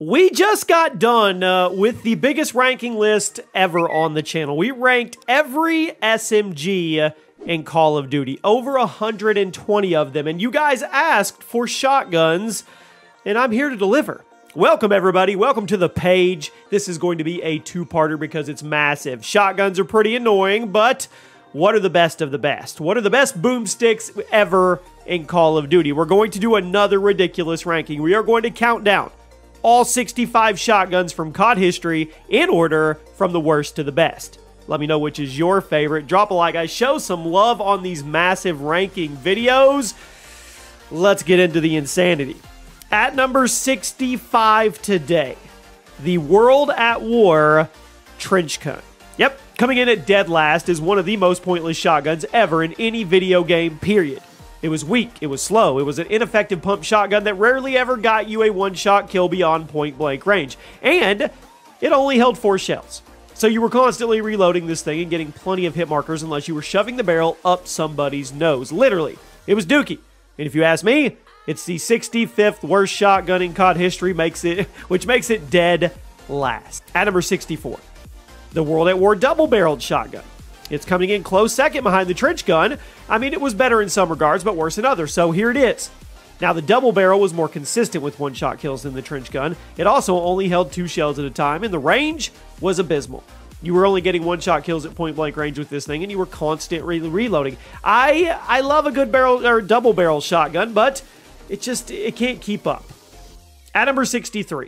We just got done with the biggest ranking list ever on the channel. We ranked every SMG in Call of Duty, over 120 of them, and you guys asked for shotguns, and I'm here to deliver. Welcome, everybody. Welcome to the page. This is going to be a two-parter because it's massive. Shotguns are pretty annoying, but what are the best of the best? What are the best boomsticks ever in Call of Duty? We're going to do another ridiculous ranking. We are going to count down all 65 shotguns from COD history in order from the worst to the best. Let me know which is your favorite. Drop a like, guys. Show some love on these massive ranking videos. Let's get into the insanity. At number 65 today, the World at War Trenchgun. Yep, coming in at dead last is one of the most pointless shotguns ever in any video game, period. It was weak, it was slow, it was an ineffective pump shotgun that rarely ever got you a one-shot kill beyond point-blank range. And it only held 4 shells. So you were constantly reloading this thing and getting plenty of hit markers unless you were shoving the barrel up somebody's nose. Literally, it was dookie. And if you ask me, it's the 65th worst shotgun in COD history, which makes it dead last. At number 64, the World at War double-barreled shotgun. It's coming in close second behind the trench gun. I mean, it was better in some regards, but worse in others, so here it is. Now, the double barrel was more consistent with one-shot kills than the trench gun. It also only held 2 shells at a time, and the range was abysmal. You were only getting one-shot kills at point-blank range with this thing, and you were constantly reloading. I love a good barrel or double-barrel shotgun, but it can't keep up. At number 63,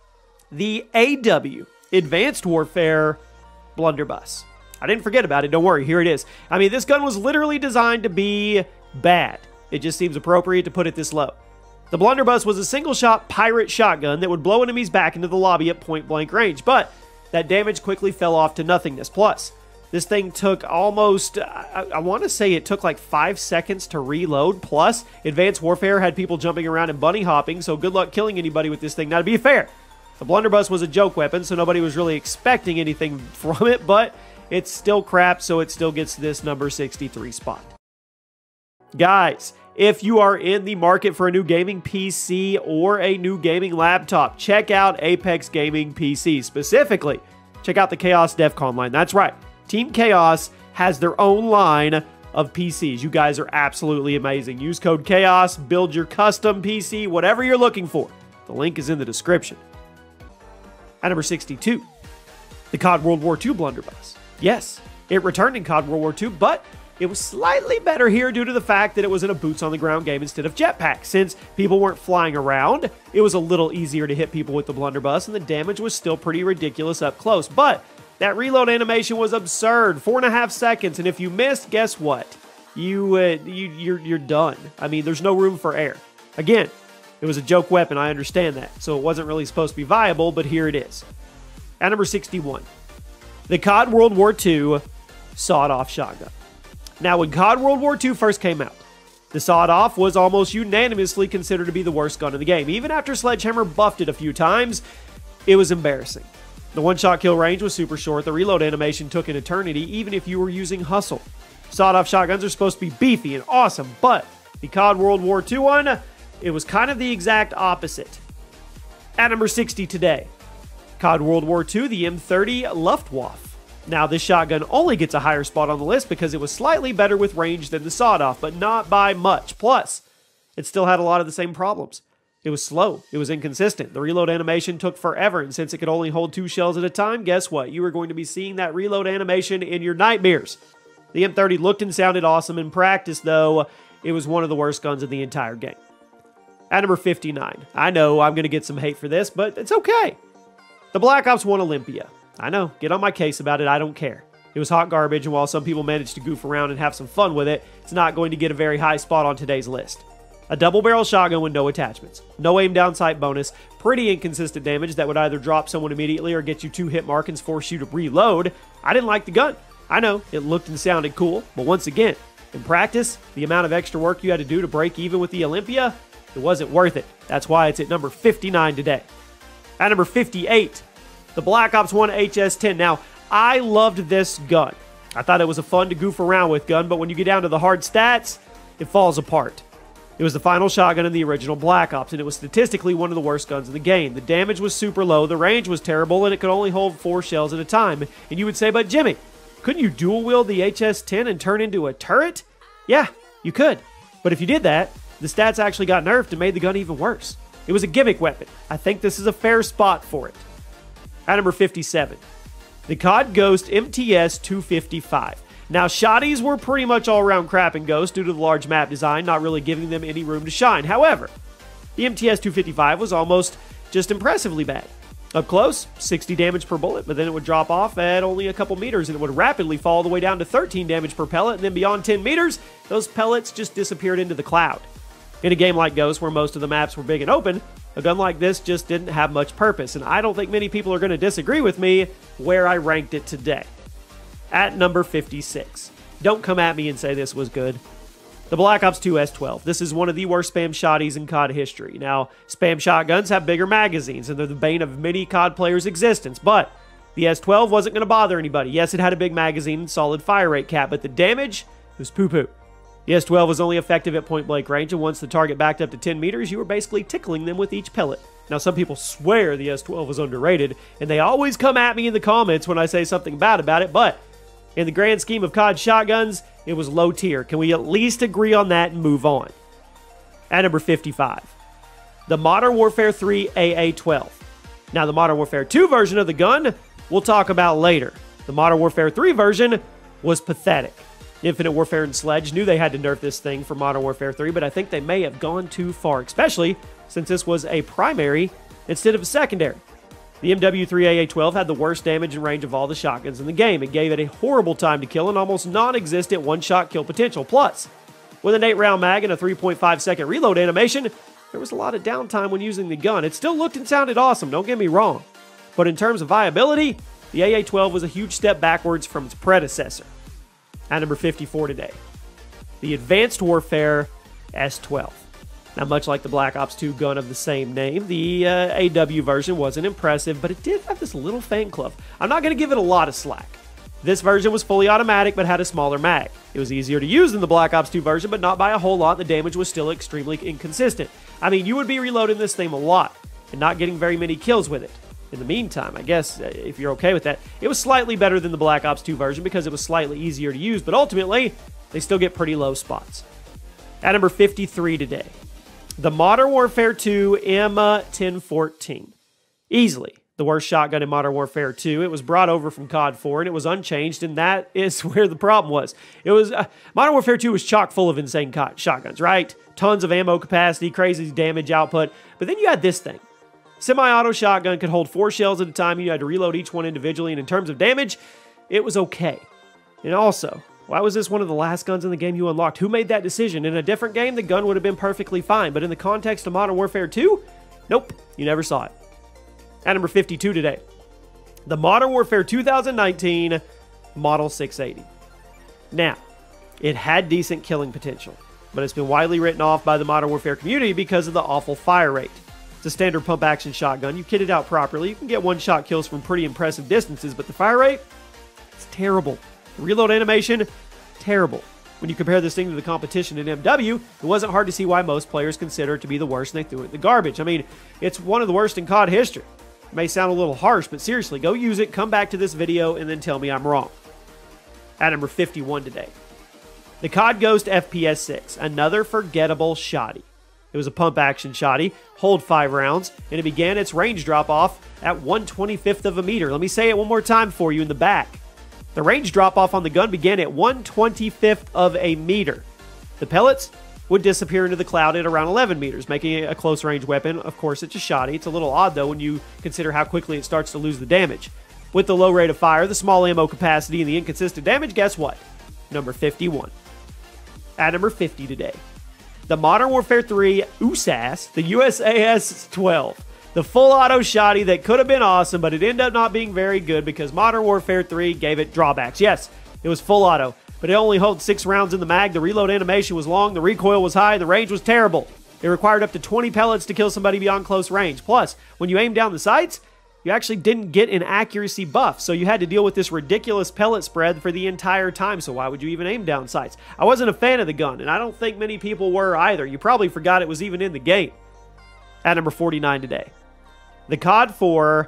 the AW Advanced Warfare Blunderbuss. I didn't forget about it, don't worry, here it is. I mean, this gun was literally designed to be bad. It just seems appropriate to put it this low. The Blunderbuss was a single-shot pirate shotgun that would blow enemies back into the lobby at point-blank range, but that damage quickly fell off to nothingness. Plus, this thing took almost, I want to say it took like 5 seconds to reload. Plus, Advanced Warfare had people jumping around and bunny hopping, so good luck killing anybody with this thing. Now, to be fair, the Blunderbuss was a joke weapon, so nobody was really expecting anything from it, but it's still crap, so it still gets this number 63 spot. Guys, if you are in the market for a new gaming PC or a new gaming laptop, check out Apex Gaming PC. Specifically, check out the Chaos DEFCON line. That's right. Team Chaos has their own line of PCs. You guys are absolutely amazing. Use code CHAOS, build your custom PC, whatever you're looking for. The link is in the description. At number 62, the COD World War II Blunderbuss. Yes, it returned in COD World War II, but it was slightly better here due to the fact that it was in a boots-on-the-ground game instead of jetpack. Since people weren't flying around, it was a little easier to hit people with the Blunderbuss, and the damage was still pretty ridiculous up close. But that reload animation was absurd, 4.5 seconds, and if you missed, guess what? You're done. I mean, there's no room for air. Again, it was a joke weapon, I understand that, so it wasn't really supposed to be viable, but here it is. At number 61. The COD World War II sawed-off shotgun. Now, when COD World War II first came out, the sawed-off was almost unanimously considered to be the worst gun in the game. Even after Sledgehammer buffed it a few times, it was embarrassing. The one-shot kill range was super short. The reload animation took an eternity, even if you were using hustle. Sawed-off shotguns are supposed to be beefy and awesome, but the COD World War II one, it was kind of the exact opposite. At number 60 today, COD World War II, the M30 Luftwaffe. Now, this shotgun only gets a higher spot on the list because it was slightly better with range than the sawed-off, but not by much. Plus, it still had a lot of the same problems. It was slow. It was inconsistent. The reload animation took forever, and since it could only hold 2 shells at a time, guess what? You were going to be seeing that reload animation in your nightmares. The M30 looked and sounded awesome in practice, though. It was one of the worst guns in the entire game. At number 59. I know I'm going to get some hate for this, but it's okay. The Black Ops 1 Olympia. I know, get on my case about it, I don't care. It was hot garbage, and while some people managed to goof around and have some fun with it, it's not going to get a very high spot on today's list. A double-barrel shotgun with no attachments, no aim down sight bonus, pretty inconsistent damage that would either drop someone immediately or get you 2 hit marks and force you to reload. I didn't like the gun. I know, it looked and sounded cool, but once again, in practice, the amount of extra work you had to do to break even with the Olympia, it wasn't worth it. That's why it's at number 59 today. At number 58, the Black Ops 1 HS-10. Now, I loved this gun. I thought it was a fun to goof around with gun, but when you get down to the hard stats, it falls apart. It was the final shotgun in the original Black Ops, and it was statistically one of the worst guns in the game. The damage was super low, the range was terrible, and it could only hold 4 shells at a time. And you would say, but Jimmy, couldn't you dual wield the HS-10 and turn into a turret? Yeah, you could. But if you did that, the stats actually got nerfed and made the gun even worse. It was a gimmick weapon. I think this is a fair spot for it. At number 57, the COD Ghost MTS 255. Now, shotties were pretty much all around crap in Ghost due to the large map design, not really giving them any room to shine. However, the MTS 255 was almost just impressively bad. Up close, 60 damage per bullet, but then it would drop off at only a couple meters and it would rapidly fall all the way down to 13 damage per pellet, and then beyond 10 meters, those pellets just disappeared into the cloud. In a game like Ghost, where most of the maps were big and open, a gun like this just didn't have much purpose, and I don't think many people are going to disagree with me where I ranked it today. At number 56. Don't come at me and say this was good. The Black Ops 2 S12. This is one of the worst spam shotties in COD history. Now, spam shotguns have bigger magazines, and they're the bane of many COD players' existence, but the S12 wasn't going to bother anybody. Yes, it had a big magazine and solid fire rate cap, but the damage was poo-poo. The S12 was only effective at point-blank range, and once the target backed up to 10 meters, you were basically tickling them with each pellet. Now, some people swear the S12 was underrated, and they always come at me in the comments when I say something bad about it, but in the grand scheme of COD shotguns, it was low tier. Can we at least agree on that and move on? At number 55, the Modern Warfare 3 AA-12. Now, the Modern Warfare 2 version of the gun, we'll talk about later. The Modern Warfare 3 version was pathetic. Infinite Warfare and Sledge knew they had to nerf this thing for Modern Warfare 3, but I think they may have gone too far, especially since this was a primary instead of a secondary. The MW3 AA-12 had the worst damage and range of all the shotguns in the game. It gave it a horrible time to kill and almost non-existent one-shot kill potential. Plus, with an 8-round mag and a 3.5-second reload animation, there was a lot of downtime when using the gun. It still looked and sounded awesome, don't get me wrong. But in terms of viability, the AA-12 was a huge step backwards from its predecessor. At number 54 today, the Advanced Warfare S12. Now, much like the Black Ops 2 gun of the same name, the AW version wasn't impressive, but it did have this little fan club. I'm not going to give it a lot of slack. This version was fully automatic, but had a smaller mag. It was easier to use than the Black Ops 2 version, but not by a whole lot. The damage was still extremely inconsistent. I mean, you would be reloading this thing a lot and not getting very many kills with it. In the meantime, I guess, if you're okay with that, it was slightly better than the Black Ops 2 version because it was slightly easier to use, but ultimately, they still get pretty low spots. At number 53 today, the Modern Warfare 2 M1014. Easily the worst shotgun in Modern Warfare 2. It was brought over from COD 4, and it was unchanged, and that is where the problem was. It was Modern Warfare 2 was chock full of insane shotguns, right? Tons of ammo capacity, crazy damage output, but then you had this thing. Semi-auto shotgun could hold 4 shells at a time. You had to reload each one individually, and in terms of damage, it was okay. And also, why was this one of the last guns in the game you unlocked? Who made that decision? In a different game, the gun would have been perfectly fine, but in the context of Modern Warfare 2, nope, you never saw it. At number 52 today, the Modern Warfare 2019 Model 680. Now, it had decent killing potential, but it's been widely written off by the Modern Warfare community because of the awful fire rate. It's a standard pump-action shotgun. You kit it out properly, you can get one-shot kills from pretty impressive distances, but the fire rate, it's terrible. The reload animation, terrible. When you compare this thing to the competition in MW, it wasn't hard to see why most players consider it to be the worst and they threw it in the garbage. I mean, it's one of the worst in COD history. It may sound a little harsh, but seriously, go use it, come back to this video, and then tell me I'm wrong. At number 51 today, the COD Ghost FPS-6, another forgettable shoddy. It was a pump-action shoddy, hold 5 rounds, and it began its range drop-off at 1/25th of a meter. Let me say it one more time for you in the back. The range drop-off on the gun began at 1/25th of a meter. The pellets would disappear into the cloud at around 11 meters, making it a close-range weapon. Of course, it's a shoddy. It's a little odd, though, when you consider how quickly it starts to lose the damage. With the low rate of fire, the small ammo capacity, and the inconsistent damage, guess what? Number 51. At number 50 today, the Modern Warfare 3 USAS, the USAS-12. The full auto shoddy that could have been awesome, but it ended up not being very good because Modern Warfare 3 gave it drawbacks. Yes, it was full auto, but it only held 6 rounds in the mag. The reload animation was long, the recoil was high, the range was terrible. It required up to 20 pellets to kill somebody beyond close range. Plus, when you aim down the sights, you actually didn't get an accuracy buff, so you had to deal with this ridiculous pellet spread for the entire time, so why would you even aim down sights? I wasn't a fan of the gun, and I don't think many people were either. You probably forgot it was even in the game. At number 49 today, the COD 4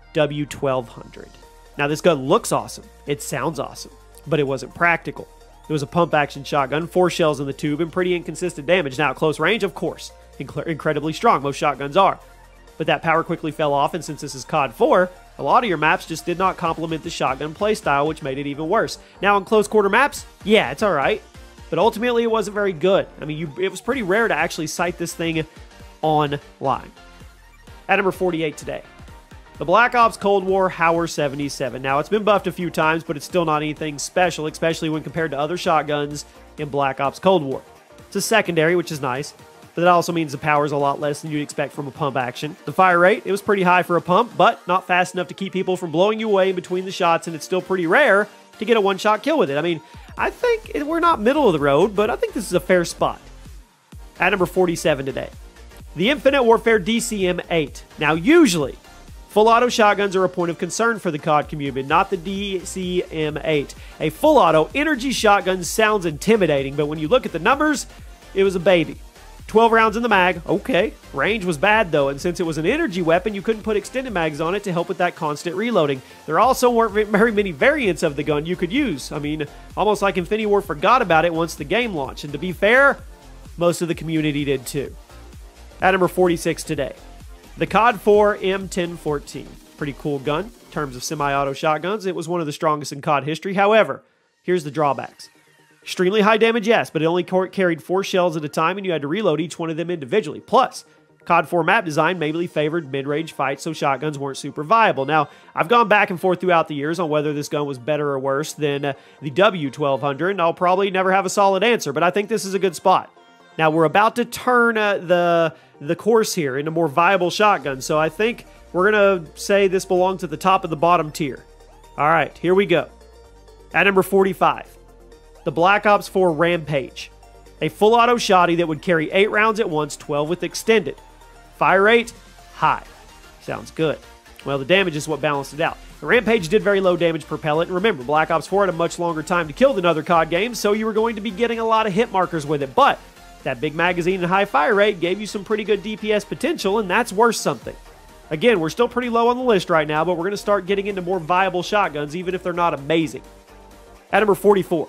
W1200. Now, this gun looks awesome. It sounds awesome, but it wasn't practical. It was a pump-action shotgun, 4 shells in the tube, and pretty inconsistent damage. Now, at close range, of course, incredibly strong. Most shotguns are. But that power quickly fell off, and since this is COD 4, a lot of your maps just did not complement the shotgun playstyle, which made it even worse. Now, in close quarter maps, yeah, it's alright, but ultimately it wasn't very good. I mean, it was pretty rare to actually sight this thing online. At number 48 today, the Black Ops Cold War Hauer 77. Now, it's been buffed a few times, but it's still not anything special, especially when compared to other shotguns in Black Ops Cold War. It's a secondary, which is nice, but that also means the power is a lot less than you'd expect from a pump action. The fire rate, it was pretty high for a pump, but not fast enough to keep people from blowing you away in between the shots, and it's still pretty rare to get a one-shot kill with it. I mean, I think we're not middle of the road, but I think this is a fair spot. At number 47 today, the Infinite Warfare DCM-8. Now, usually, full auto shotguns are a point of concern for the COD community, not the DCM-8. A full auto energy shotgun sounds intimidating, but when you look at the numbers, it was a baby. 12 rounds in the mag, okay. Range was bad though, and since it was an energy weapon, you couldn't put extended mags on it to help with that constant reloading. There also weren't very many variants of the gun you could use. I mean, almost like Infinity Ward forgot about it once the game launched, and to be fair, most of the community did too. At number 46 today, the COD 4 M1014. Pretty cool gun. In terms of semi-auto shotguns, it was one of the strongest in COD history. However, here's the drawbacks. Extremely high damage, yes, but it only carried 4 shells at a time, and you had to reload each one of them individually. Plus, COD 4 map design mainly favored mid-range fights, so shotguns weren't super viable. Now, I've gone back and forth throughout the years on whether this gun was better or worse than the W1200, and I'll probably never have a solid answer, but I think this is a good spot. Now, we're about to turn the course here into more viable shotguns, so I think we're going to say this belongs at the top of the bottom tier. All right, here we go. At number 45. The Black Ops 4 Rampage. A full auto shotty that would carry 8 rounds at once, 12 with extended. Fire rate, high. Sounds good. Well, the damage is what balanced it out. The Rampage did very low damage per pellet, and remember, Black Ops 4 had a much longer time to kill than other COD games, so you were going to be getting a lot of hit markers with it, but that big magazine and high fire rate gave you some pretty good DPS potential, and that's worth something. Again, we're still pretty low on the list right now, but we're going to start getting into more viable shotguns, even if they're not amazing. At number 44.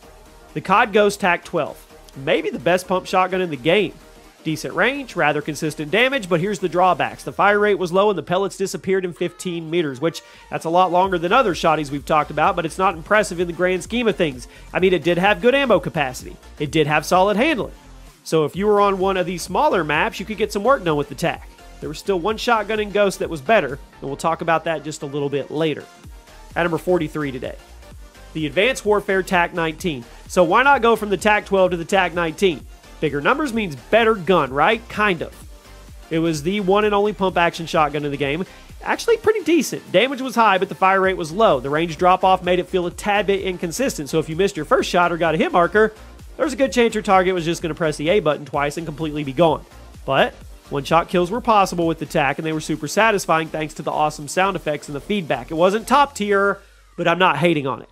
The COD Ghost TAC-12, maybe the best pump shotgun in the game. Decent range, rather consistent damage, but here's the drawbacks. The fire rate was low and the pellets disappeared in 15 meters, which that's a lot longer than other shotties we've talked about, but it's not impressive in the grand scheme of things. I mean, it did have good ammo capacity. It did have solid handling. So if you were on one of these smaller maps, you could get some work done with the TAC. There was still one shotgun in Ghost that was better, and we'll talk about that just a little bit later. At number 43 today, the Advanced Warfare TAC-19. So why not go from the TAC-12 to the TAC-19? Bigger numbers means better gun, right? Kind of. It was the one and only pump-action shotgun in the game. Actually pretty decent. Damage was high, but the fire rate was low. The range drop-off made it feel a tad bit inconsistent, so if you missed your first shot or got a hit marker, there's a good chance your target was just going to press the A button twice and completely be gone. But one-shot kills were possible with the TAC, and they were super satisfying thanks to the awesome sound effects and the feedback. It wasn't top tier, but I'm not hating on it.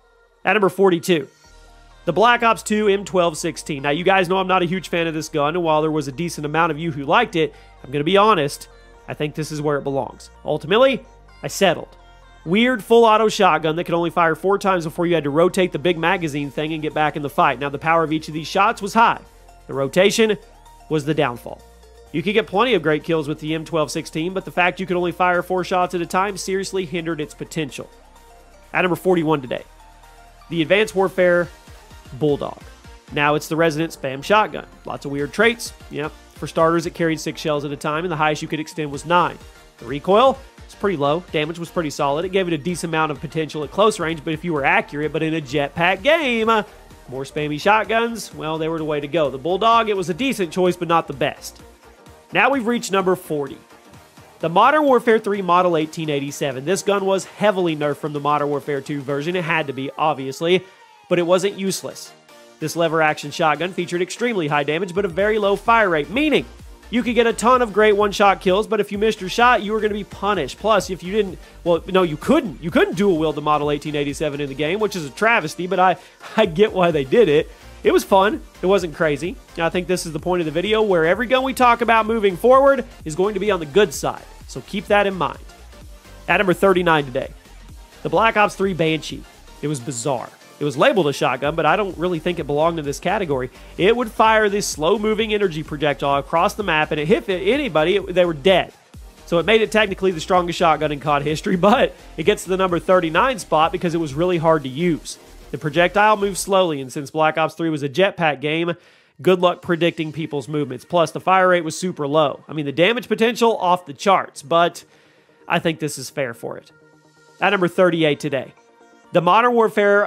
At number 42, the Black Ops 2 M1216. Now, you guys know I'm not a huge fan of this gun, and while there was a decent amount of you who liked it, I'm going to be honest, I think this is where it belongs. Ultimately, I settled. Weird full auto shotgun that could only fire 4 times before you had to rotate the big magazine thing and get back in the fight. Now, the power of each of these shots was high. The rotation was the downfall. You could get plenty of great kills with the M1216, but the fact you could only fire 4 shots at a time seriously hindered its potential. At number 41 today, the Advanced Warfare Bulldog. Now it's the resident spam shotgun. Lots of weird traits. Yep. For starters, it carried 6 shells at a time, and the highest you could extend was 9. The recoil was pretty low. Damage was pretty solid. It gave it a decent amount of potential at close range, but if you were accurate, but in a jetpack game, more spammy shotguns, well, they were the way to go. The Bulldog, it was a decent choice, but not the best. Now we've reached number 40. The Modern Warfare 3 Model 1887. This gun was heavily nerfed from the Modern Warfare 2 version. It had to be, obviously, but it wasn't useless. This lever-action shotgun featured extremely high damage, but a very low fire rate, meaning You could get a ton of great one-shot kills, but if you missed your shot, you were going to be punished. Plus, if you didn't, well, no, you couldn't. You couldn't dual-wield the Model 1887 in the game, which is a travesty, but I get why they did it. It was fun. It wasn't crazy. I think this is the point of the video where every gun we talk about moving forward is going to be on the good side. So keep that in mind. At number 39 today, the Black Ops 3 Banshee. It was bizarre. It was labeled a shotgun, but I don't really think it belonged in this category. It would fire this slow-moving energy projectile across the map, and it hit anybody, they were dead. So it made it technically the strongest shotgun in COD history, but it gets to the number 39 spot because it was really hard to use. The projectile moves slowly, and since Black Ops 3 was a jetpack game, good luck predicting people's movements. Plus, the fire rate was super low. I mean, the damage potential off the charts, but I think this is fair for it. At number 38 today, the Modern Warfare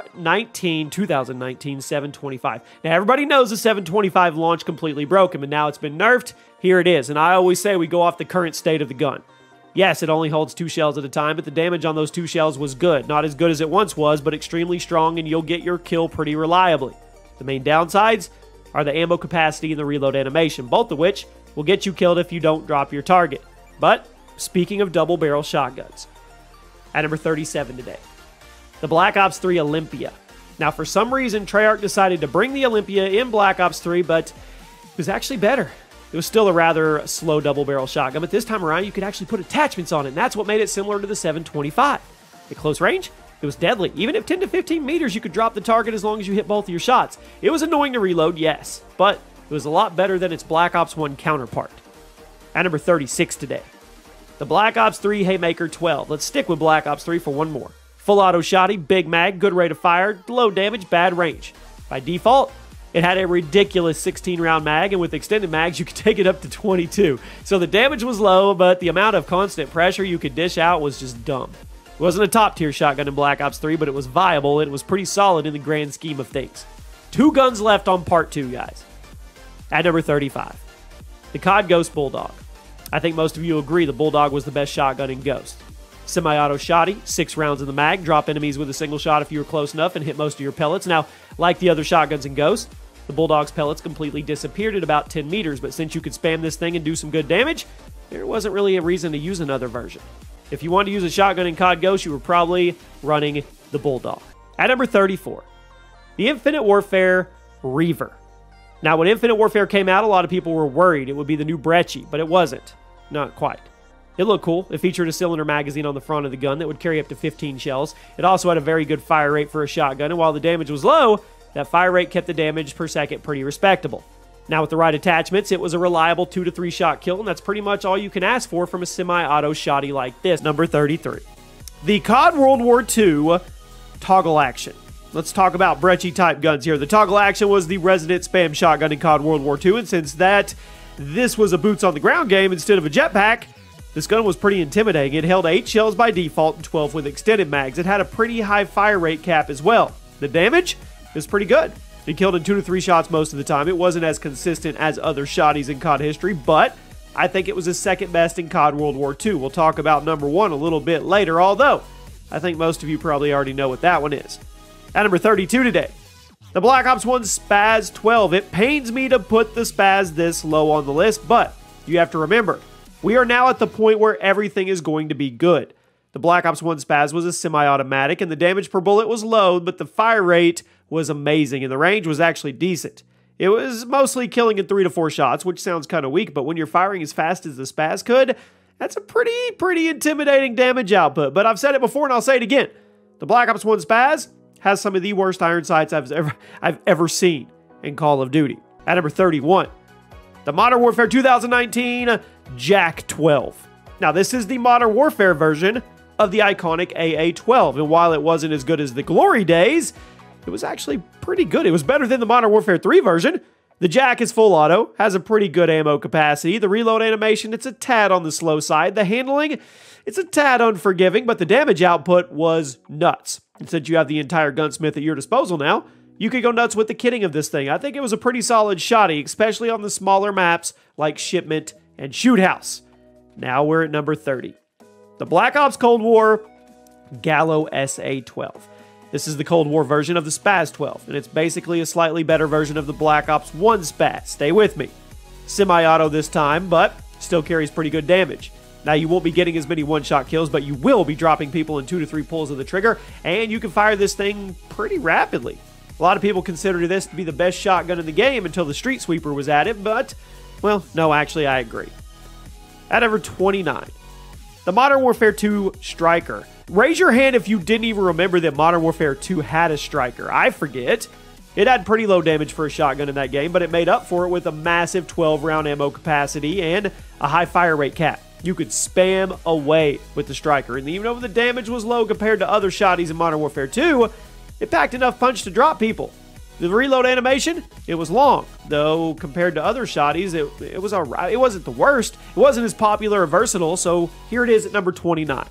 2019 725. Now, everybody knows the 725 launch completely broken, but now it's been nerfed. Here it is, and I always say we go off the current state of the gun. Yes, it only holds 2 shells at a time, but the damage on those 2 shells was good. Not as good as it once was, but extremely strong, and you'll get your kill pretty reliably. The main downsides are the ammo capacity and the reload animation, both of which will get you killed if you don't drop your target. But, speaking of double-barrel shotguns, at number 37 today, the Black Ops 3 Olympia. Now, for some reason, Treyarch decided to bring the Olympia in Black Ops 3, but it was actually better. It was still a rather slow double-barrel shotgun, but this time around, you could actually put attachments on it, and that's what made it similar to the 725. At close range, it was deadly. Even if 10 to 15 meters, you could drop the target as long as you hit both of your shots. It was annoying to reload, yes, but it was a lot better than its Black Ops 1 counterpart. At number 36 today, the Black Ops 3 Haymaker 12. Let's stick with Black Ops 3 for one more. Full auto shotty, big mag, good rate of fire, low damage, bad range. By default, it had a ridiculous 16-round mag, and with extended mags, you could take it up to 22. So the damage was low, but the amount of constant pressure you could dish out was just dumb. It wasn't a top-tier shotgun in Black Ops 3, but it was viable, and it was pretty solid in the grand scheme of things. 2 guns left on part 2, guys. At number 35, the COD Ghost Bulldog. I think most of you agree the Bulldog was the best shotgun in Ghost. Semi-auto shotty, 6 rounds in the mag, drop enemies with a single shot if you were close enough and hit most of your pellets. Now, like the other shotguns in Ghost, the Bulldog's pellets completely disappeared at about 10 meters, but since you could spam this thing and do some good damage, there wasn't really a reason to use another version. If you wanted to use a shotgun in COD Ghost, you were probably running the Bulldog. At number 34, the Infinite Warfare Reaver. Now, when Infinite Warfare came out, a lot of people were worried it would be the new Brecci, but it wasn't. Not quite. It looked cool. It featured a cylinder magazine on the front of the gun that would carry up to 15 shells. It also had a very good fire rate for a shotgun, and while the damage was low, that fire rate kept the damage per second pretty respectable. Now, with the right attachments, it was a reliable 2 to 3 shot kill, and that's pretty much all you can ask for from a semi-auto shotty like this. Number 33. The COD World War II Toggle Action. Let's talk about Brecci-type guns here. The Toggle Action was the resident spam shotgun in COD World War II, and since this was a boots-on-the-ground game instead of a jetpack, this gun was pretty intimidating. It held 8 shells by default and 12 with extended mags. It had a pretty high fire rate cap as well. The damage is pretty good. It killed in 2 to 3 shots most of the time. It wasn't as consistent as other shotties in COD history, but I think it was the second best in COD World War II. We'll talk about number 1 a little bit later, although I think most of you probably already know what that one is. At number 32 today, the Black Ops 1 Spaz 12. It pains me to put the Spaz this low on the list, but you have to remember, we are now at the point where everything is going to be good. The Black Ops 1 Spaz was a semi-automatic, and the damage per bullet was low, but the fire rate was amazing, and the range was actually decent. It was mostly killing in 3 to 4 shots, which sounds kind of weak, but when you're firing as fast as the Spaz could, that's a pretty intimidating damage output. But I've said it before, and I'll say it again. The Black Ops 1 Spaz has some of the worst iron sights I've ever seen in Call of Duty. At number 31, the Modern Warfare 2019 JAK-12. Now, this is the Modern Warfare version of the iconic AA-12, and while it wasn't as good as the glory days, it was actually pretty good. It was better than the Modern Warfare 3 version. The JAK is full auto, has a pretty good ammo capacity. The reload animation, it's a tad on the slow side. The handling, it's a tad unforgiving, but the damage output was nuts. And since you have the entire gunsmith at your disposal now, you could go nuts with the kitting of this thing. I think it was a pretty solid shotty, especially on the smaller maps like Shipment and Shoot House. Now we're at number 30. The Black Ops Cold War Gallo SA-12. This is the Cold War version of the Spaz 12, and it's basically a slightly better version of the Black Ops 1 Spaz. Stay with me. Semi-auto this time, but still carries pretty good damage. Now, you won't be getting as many one-shot kills, but you will be dropping people in 2 to 3 pulls of the trigger, and you can fire this thing pretty rapidly. A lot of people consider this to be the best shotgun in the game until the Street Sweeper was added, but, well, no, actually, I agree. At number 29, the Modern Warfare 2 Striker. Raise your hand if you didn't even remember that Modern Warfare 2 had a Striker. I forget. It had pretty low damage for a shotgun in that game, but it made up for it with a massive 12-round ammo capacity and a high fire rate cap. You could spam away with the Striker, and even though the damage was low compared to other shotties in Modern Warfare 2, it packed enough punch to drop people. The reload animation, it was long, though compared to other shotties, it was alright. It wasn't the worst. It wasn't as popular or versatile, so here it is at number 29.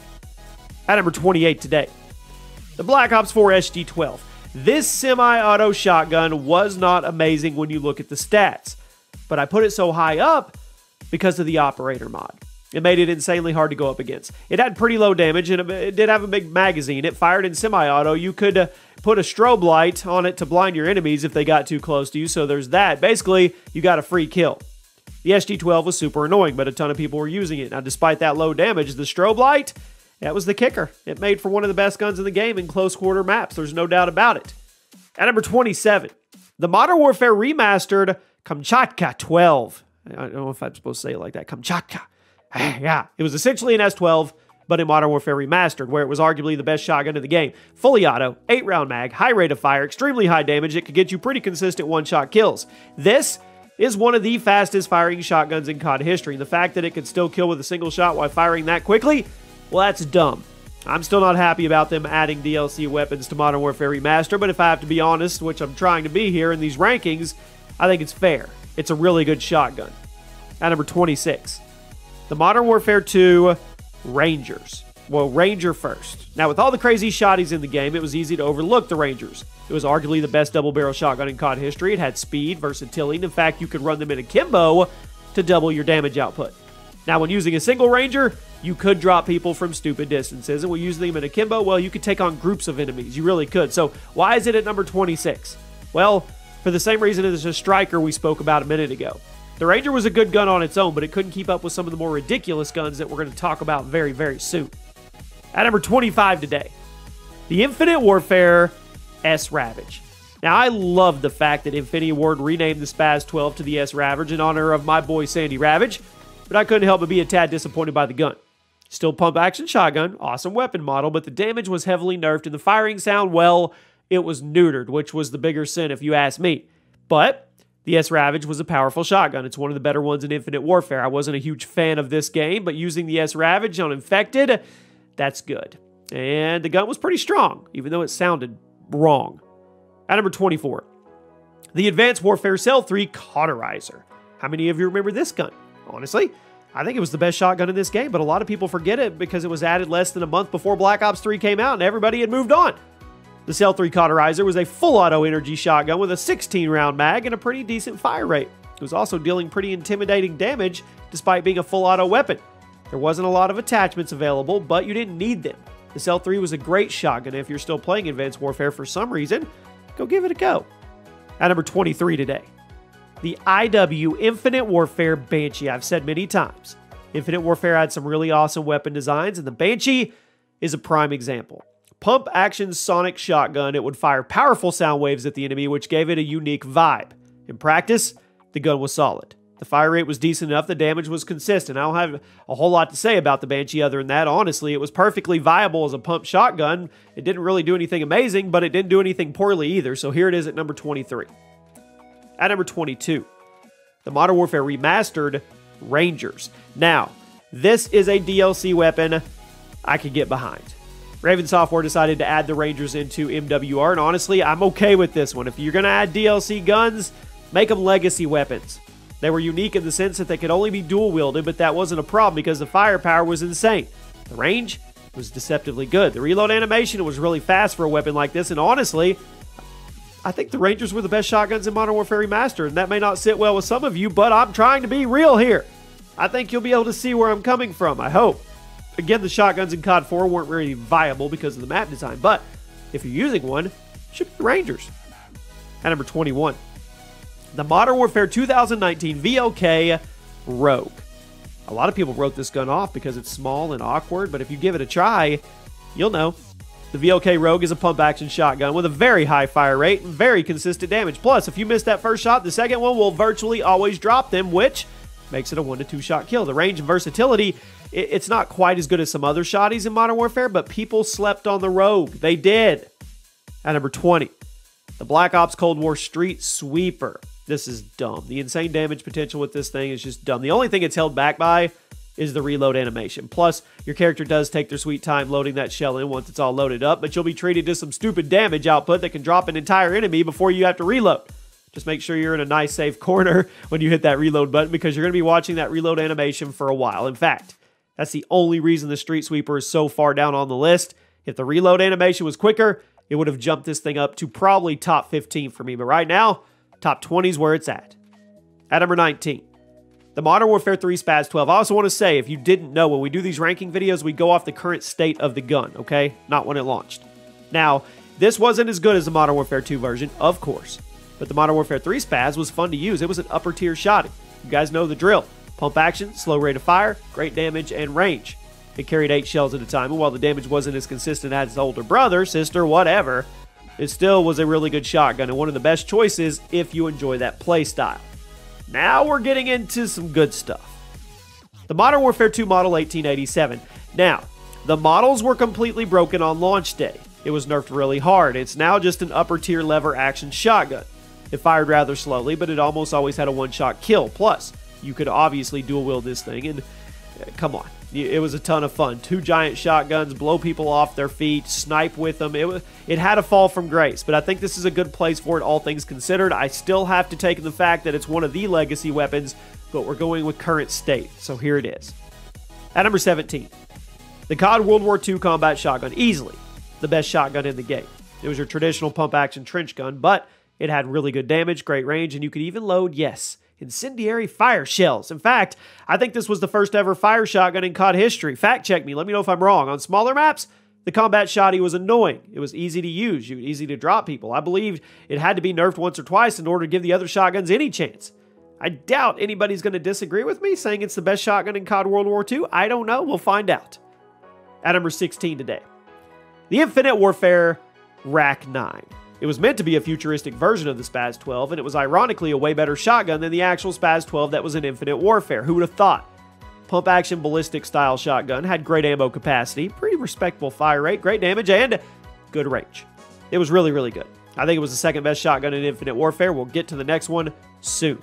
At number 28 today, the Black Ops 4 SG-12. This semi-auto shotgun was not amazing when you look at the stats, but I put it so high up because of the operator mod. It made it insanely hard to go up against. It had pretty low damage, and it did have a big magazine. It fired in semi-auto. You could put a strobe light on it to blind your enemies if they got too close to you, so there's that. Basically, you got a free kill. The SG-12 was super annoying, but a ton of people were using it. Now, despite that low damage, the strobe light, that was the kicker. It made for one of the best guns in the game in close quarter maps. There's no doubt about it. At number 27, the Modern Warfare Remastered Kamchatka 12. I don't know if I'm supposed to say it like that. Kamchatka. Yeah, it was essentially an S12, but in Modern Warfare Remastered, where it was arguably the best shotgun in the game. Fully auto, 8-round mag, high rate of fire, extremely high damage. It could get you pretty consistent one-shot kills. This is one of the fastest firing shotguns in COD history. The fact that it could still kill with a single shot while firing that quickly, well, that's dumb. I'm still not happy about them adding DLC weapons to Modern Warfare Remastered, but if I have to be honest, which I'm trying to be here in these rankings, I think it's fair. It's a really good shotgun. At number 26, the Modern Warfare 2 Rangers. Well, Ranger first. Now, with all the crazy shotties in the game, it was easy to overlook the Rangers. It was arguably the best double-barrel shotgun in COD history. It had speed, versatility, and in fact, you could run them in akimbo to double your damage output. Now, when using a single Ranger, you could drop people from stupid distances, and when using them in akimbo, well, you could take on groups of enemies. You really could. So, why is it at number 26? Well, for the same reason as the Striker we spoke about a minute ago. The Ranger was a good gun on its own, but it couldn't keep up with some of the more ridiculous guns that we're going to talk about very, very soon. At number 25 today, the Infinite Warfare S-Ravage. Now, I love the fact that Infinity Ward renamed the Spaz-12 to the S-Ravage in honor of my boy Sandy Ravage, but I couldn't help but be a tad disappointed by the gun. Still pump-action shotgun, awesome weapon model, but the damage was heavily nerfed, and the firing sound, well, it was neutered, which was the bigger sin if you ask me. But the S-Ravage was a powerful shotgun. It's one of the better ones in Infinite Warfare. I wasn't a huge fan of this game, but using the S-Ravage on Infected, that's good. And the gun was pretty strong, even though it sounded wrong. At number 24, the Advanced Warfare Cell 3 Cauterizer. How many of you remember this gun? Honestly, I think it was the best shotgun in this game, but a lot of people forget it because it was added less than a month before Black Ops 3 came out and everybody had moved on. The Cell 3 Cauterizer was a full auto energy shotgun with a 16-round mag and a pretty decent fire rate. It was also dealing pretty intimidating damage despite being a full auto weapon. There wasn't a lot of attachments available, but you didn't need them. The Cell 3 was a great shotgun, and if you're still playing Advanced Warfare for some reason, go give it a go. At number 23 today, the IW Infinite Warfare Banshee. I've said many times, Infinite Warfare had some really awesome weapon designs, and the Banshee is a prime example. Pump-action sonic shotgun, it would fire powerful sound waves at the enemy, which gave it a unique vibe. In practice, the gun was solid. The fire rate was decent enough, the damage was consistent. I don't have a whole lot to say about the Banshee other than that. Honestly, it was perfectly viable as a pump shotgun. It didn't really do anything amazing, but it didn't do anything poorly either, so here it is at number 23. At number 22, the Modern Warfare Remastered Rangers. Now, this is a DLC weapon I could get behind. Raven Software decided to add the Rangers into MWR, and honestly, I'm okay with this one. If you're going to add DLC guns, make them legacy weapons. They were unique in the sense that they could only be dual-wielded, but that wasn't a problem because the firepower was insane. The range was deceptively good. The reload animation was really fast for a weapon like this, and honestly, I think the Rangers were the best shotguns in Modern Warfare Remastered, and that may not sit well with some of you, but I'm trying to be real here. I think you'll be able to see where I'm coming from, I hope. Again, the shotguns in COD 4 weren't really viable because of the map design, but if you're using one, it should be the Rangers. At number 21, The Modern Warfare 2019 VLK Rogue. A lot of people wrote this gun off because it's small and awkward, but if you give it a try, you'll know. The VLK Rogue is a pump-action shotgun with a very high fire rate and very consistent damage. Plus, if you miss that first shot, the second one will virtually always drop them, which makes it a 1 to 2 shot kill. The range and versatility, it's not quite as good as some other shotties in Modern Warfare, but people slept on the Rogue. They did. At number 20, the Black Ops Cold War Street Sweeper. This is dumb. The insane damage potential with this thing is just dumb. The only thing it's held back by is the reload animation. Plus, your character does take their sweet time loading that shell in once it's all loaded up, but you'll be treated to some stupid damage output that can drop an entire enemy before you have to reload. Just make sure you're in a nice safe corner when you hit that reload button, because you're going to be watching that reload animation for a while. In fact, that's the only reason the Street Sweeper is so far down on the list. If the reload animation was quicker, it would have jumped this thing up to probably top 15 for me. But right now, top 20 is where it's at. At number 19, the Modern Warfare 3 Spaz 12. I also want to say, if you didn't know, when we do these ranking videos, we go off the current state of the gun, okay? Not when it launched. Now, this wasn't as good as the Modern Warfare 2 version, of course. But the Modern Warfare 3 Spaz was fun to use. It was an upper tier shotty. You guys know the drill. Pump action, slow rate of fire, great damage, and range. It carried 8 shells at a time, and while the damage wasn't as consistent as its older brother, sister, whatever, it still was a really good shotgun and one of the best choices if you enjoy that playstyle. Now we're getting into some good stuff. The Modern Warfare 2 Model 1887. Now, the models were completely broken on launch day. It was nerfed really hard. It's now just an upper tier lever action shotgun. It fired rather slowly, but it almost always had a one-shot kill. Plus, you could obviously dual wield this thing, and come on. It was a ton of fun. 2 giant shotguns, blow people off their feet, snipe with them. It had a fall from grace, but I think this is a good place for it, all things considered. I still have to take in the fact that it's one of the legacy weapons, but we're going with current state, so here it is. At number 17, the COD World War II Combat Shotgun. Easily the best shotgun in the game. It was your traditional pump-action trench gun, but it had really good damage, great range, and you could even load, yes, incendiary fire shells. In fact, I think this was the first ever fire shotgun in COD history. Fact check me, let me know if I'm wrong. On smaller maps, the combat shotty was annoying. It was easy to use, easy to drop people. I believe it had to be nerfed once or twice in order to give the other shotguns any chance. I doubt anybody's going to disagree with me saying it's the best shotgun in COD World War II. I don't know, we'll find out. At number 16 today, the Infinite Warfare RAK-9. It was meant to be a futuristic version of the Spaz 12, and it was ironically a way better shotgun than the actual Spaz 12 that was in Infinite Warfare. Who would have thought? Pump-action ballistic-style shotgun, had great ammo capacity, pretty respectable fire rate, great damage, and good range. It was really, really good. I think it was the second best shotgun in Infinite Warfare. We'll get to the next one soon.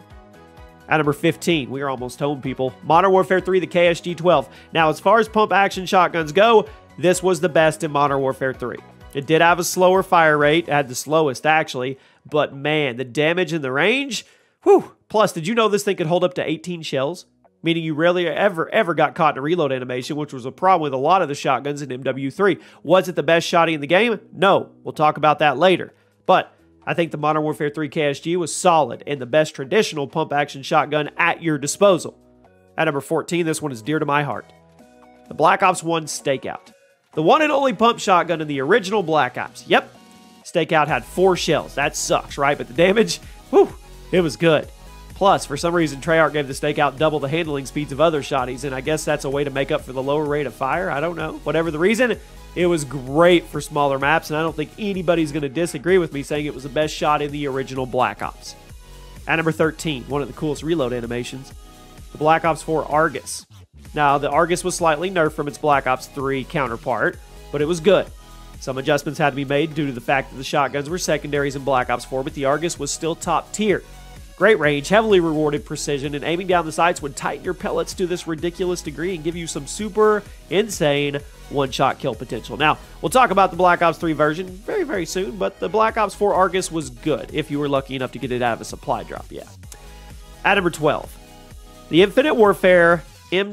At number 15, we are almost home, people. Modern Warfare 3, the KSG-12. Now, as far as pump-action shotguns go, this was the best in Modern Warfare 3. It did have a slower fire rate, had the slowest actually, but man, the damage and the range, whew. Plus, did you know this thing could hold up to 18 shells? Meaning you rarely ever got caught in a reload animation, which was a problem with a lot of the shotguns in MW3. Was it the best shotty in the game? No, we'll talk about that later. But I think the Modern Warfare 3 KSG was solid and the best traditional pump-action shotgun at your disposal. At number 14, this one is dear to my heart. The Black Ops 1 Stakeout. The one and only pump shotgun in the original Black Ops. Yep, Stakeout had 4 shells. That sucks, right? But the damage, whew, it was good. Plus, for some reason, Treyarch gave the Stakeout double the handling speeds of other shotties, and I guess that's a way to make up for the lower rate of fire. I don't know. Whatever the reason, it was great for smaller maps, and I don't think anybody's going to disagree with me saying it was the best shot in the original Black Ops. At number 13, one of the coolest reload animations, the Black Ops 4 Argus. Now, the Argus was slightly nerfed from its Black Ops 3 counterpart, but it was good. Some adjustments had to be made due to the fact that the shotguns were secondaries in Black Ops 4, but the Argus was still top tier. Great range, heavily rewarded precision, and aiming down the sights would tighten your pellets to this ridiculous degree and give you some super insane one-shot kill potential. Now, we'll talk about the Black Ops 3 version very, very soon, but the Black Ops 4 Argus was good if you were lucky enough to get it out of a supply drop, yeah. At number 12, the Infinite Warfare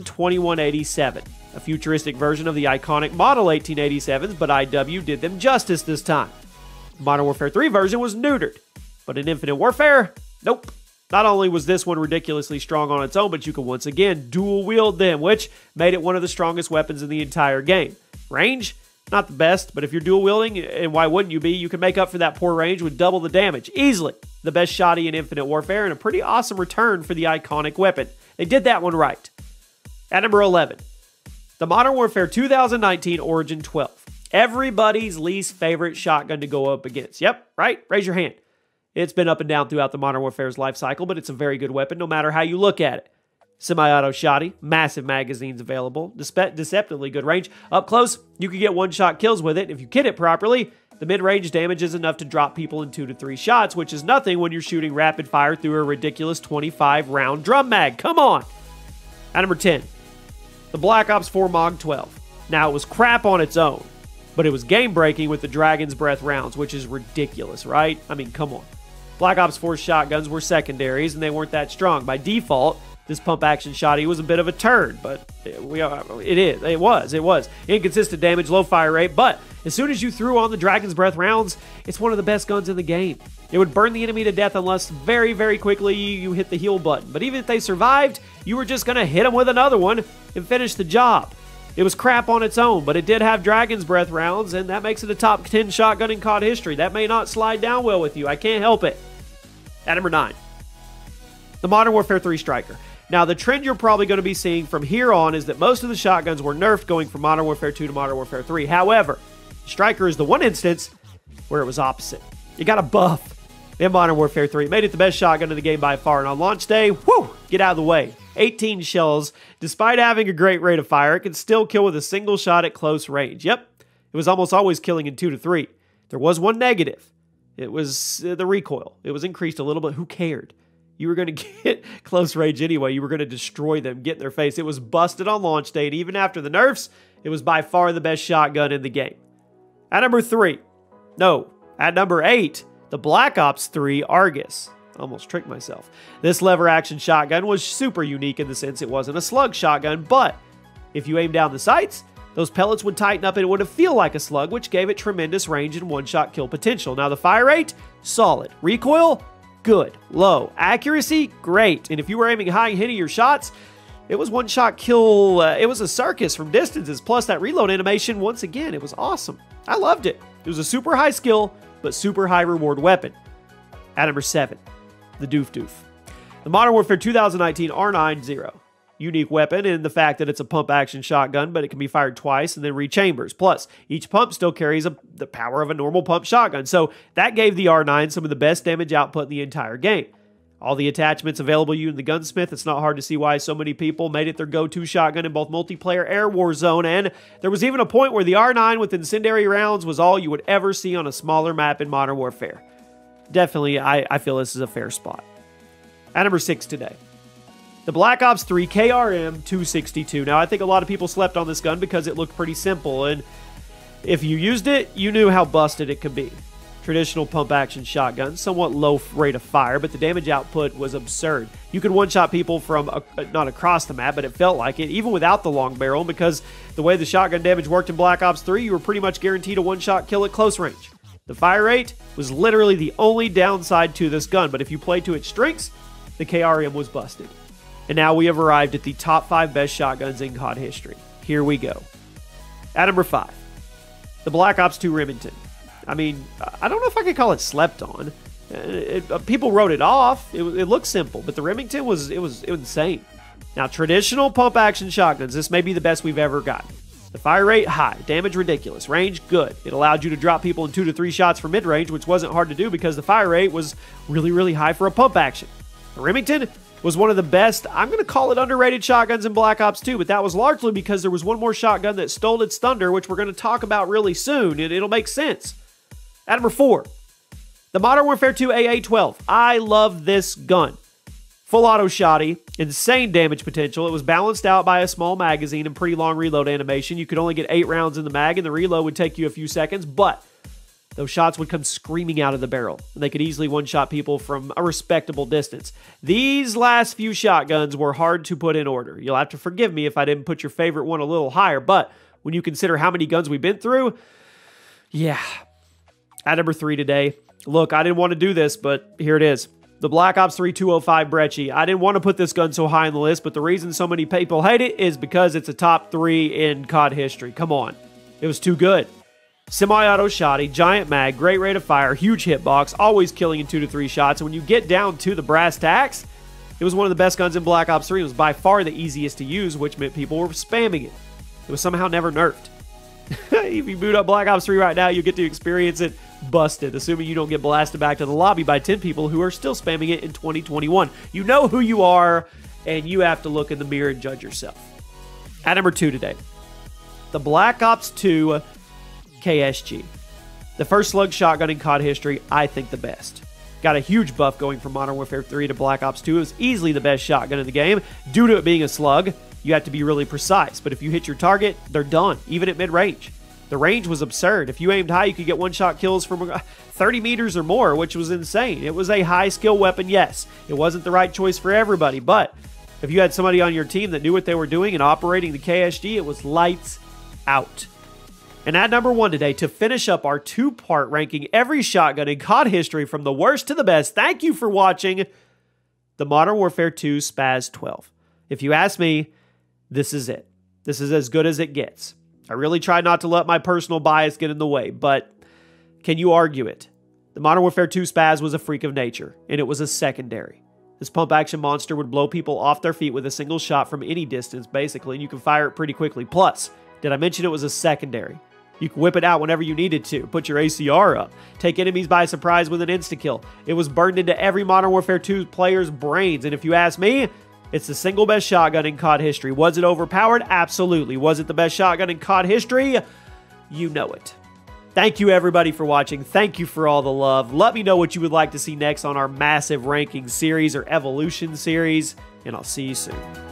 M2187, a futuristic version of the iconic Model 1887s, but IW did them justice this time. The Modern Warfare 3 version was neutered, but in Infinite Warfare, nope. Not only was this one ridiculously strong on its own, but you could once again dual wield them, which made it one of the strongest weapons in the entire game. Range, not the best, but if you're dual wielding, and why wouldn't you be, you can make up for that poor range with double the damage, easily. the best shotty in Infinite Warfare, and a pretty awesome return for the iconic weapon. They did that one right. At number 11, the Modern Warfare 2019 Origin 12. Everybody's least favorite shotgun to go up against. Yep, right? Raise your hand. It's been up and down throughout the Modern Warfare's life cycle, but it's a very good weapon no matter how you look at it. Semi-auto shotty, massive magazines available, deceptively good range. Up close, you can get one-shot kills with it. If you kit it properly, the mid-range damage is enough to drop people in 2 to 3 shots, which is nothing when you're shooting rapid fire through a ridiculous 25-round drum mag. Come on! At number 10, the Black Ops 4 MOG 12. Now, it was crap on its own, but it was game-breaking with the Dragon's Breath rounds, which is ridiculous, right? I mean, come on. Black Ops 4 shotguns were secondaries, and they weren't that strong. By default, this pump-action shotty was a bit of a turd, but it was. Inconsistent damage, low fire rate, but as soon as you threw on the Dragon's Breath rounds, it's one of the best guns in the game. It would burn the enemy to death unless very, very quickly you hit the heal button. But even if they survived, you were just going to hit them with another one and finish the job. It was crap on its own, but it did have Dragon's Breath rounds, and that makes it a top 10 shotgun in COD history. That may not slide down well with you. I can't help it. At number 9, the Modern Warfare 3 Striker. Now, the trend you're probably going to be seeing from here on is that most of the shotguns were nerfed going from Modern Warfare 2 to Modern Warfare 3. However, Striker is the one instance where it was opposite. You got a buff in Modern Warfare 3. It made it the best shotgun in the game by far, and on launch day, whoo, get out of the way. 18 shells. Despite having a great rate of fire, it can still kill with a single shot at close range. Yep, it was almost always killing in 2 to 3. There was one negative. It was the recoil. It was increased a little bit. Who cared? You were going to get close range anyway. You were going to destroy them, get in their face. It was busted on launch day, and even after the nerfs, it was by far the best shotgun in the game. At number 8, the Black Ops 3 Argus. Almost tricked myself. This lever action shotgun was super unique in the sense it wasn't a slug shotgun, but if you aim down the sights, those pellets would tighten up and it would feel like a slug, which gave it tremendous range and one-shot kill potential. Now, the fire rate, solid. Recoil, good. Low. Accuracy, great. And if you were aiming high and hitting your shots, it was one-shot kill. It was a circus from distances. Plus, that reload animation, once again, it was awesome. I loved it. It was a super high skill, but super high reward weapon. At number 7, the Doof Doof. The Modern Warfare 2019 R90. Unique weapon in the fact that it's a pump-action shotgun, but it can be fired twice and then re-chambers. Plus, each pump still carries the power of a normal pump shotgun, so that gave the R9 some of the best damage output in the entire game. All the attachments available to you in the Gunsmith, it's not hard to see why so many people made it their go-to shotgun in both multiplayer and Warzone, and there was even a point where the R9 with incendiary rounds was all you would ever see on a smaller map in Modern Warfare. Definitely, I feel this is a fair spot. At number 6 today, the Black Ops 3 KRM 262. Now, I think a lot of people slept on this gun because it looked pretty simple, and if you used it, you knew how busted it could be. Traditional pump-action shotgun, somewhat low rate of fire, but the damage output was absurd. You could one-shot people from, not across the map, but it felt like it, even without the long barrel, because the way the shotgun damage worked in Black Ops 3, you were pretty much guaranteed a one-shot kill at close range. The fire rate was literally the only downside to this gun, but if you played to its strengths, the KRM was busted. And now we have arrived at the top 5 best shotguns in COD history. Here we go. At number 5, the Black Ops 2 Remington. I mean, I don't know if I could call it slept on. People wrote it off. It looked simple, but the Remington was insane. Now, traditional pump-action shotguns, this may be the best we've ever gotten. The fire rate, high. Damage, ridiculous. Range, good. It allowed you to drop people in 2 to 3 shots from mid-range, which wasn't hard to do because the fire rate was really, really high for a pump-action. The Remington was one of the best, I'm going to call it underrated shotguns in Black Ops 2, but that was largely because there was one more shotgun that stole its thunder, which we're going to talk about really soon, and it'll make sense. At number 4, the Modern Warfare 2 AA-12. I love this gun. Full auto shotty, insane damage potential. It was balanced out by a small magazine and pretty long reload animation. You could only get 8 rounds in the mag, and the reload would take you a few seconds, but those shots would come screaming out of the barrel, and they could easily one-shot people from a respectable distance. These last few shotguns were hard to put in order. You'll have to forgive me if I didn't put your favorite one a little higher, but when you consider how many guns we've been through, yeah. At number 3 today, look, I didn't want to do this, but here it is. The Black Ops 3 205 Brecci. I didn't want to put this gun so high on the list, but the reason so many people hate it is because it's a top 3 in COD history. Come on. It was too good. Semi-auto shotty, giant mag, great rate of fire, huge hitbox, always killing in 2 to 3 shots. And when you get down to the brass tacks, it was one of the best guns in Black Ops 3. It was by far the easiest to use, which meant people were spamming it. It was somehow never nerfed. If you boot up Black Ops 3 right now, you get to experience it busted, assuming you don't get blasted back to the lobby by 10 people who are still spamming it in 2021. You know who you are, and you have to look in the mirror and judge yourself. At number 2 today, the Black Ops 2 KSG. The first slug shotgun in COD history, I think the best. Got a huge buff going from Modern Warfare 3 to Black Ops 2. It was easily the best shotgun in the game. Due to it being a slug, you have to be really precise. But if you hit your target, they're done, even at mid-range. The range was absurd. If you aimed high, you could get one-shot kills from 30 meters or more, which was insane. It was a high-skill weapon, yes. It wasn't the right choice for everybody, but if you had somebody on your team that knew what they were doing and operating the KSG, it was lights out. And at number 1 today, to finish up our 2-part ranking every shotgun in COD history from the worst to the best, thank you for watching the Modern Warfare 2 SPAS 12. If you ask me, this is it. This is as good as it gets. I really tried not to let my personal bias get in the way, but can you argue it? The Modern Warfare 2 SPAS was a freak of nature, and it was a secondary. This pump-action monster would blow people off their feet with a single shot from any distance, basically, and you can fire it pretty quickly. Plus, did I mention it was a secondary? You can whip it out whenever you needed to, put your ACR up, take enemies by surprise with an insta-kill. It was burned into every Modern Warfare 2 player's brains, and if you ask me, it's the single best shotgun in COD history. Was it overpowered? Absolutely. Was it the best shotgun in COD history? You know it. Thank you, everybody, for watching. Thank you for all the love. Let me know what you would like to see next on our massive ranking series or evolution series, and I'll see you soon.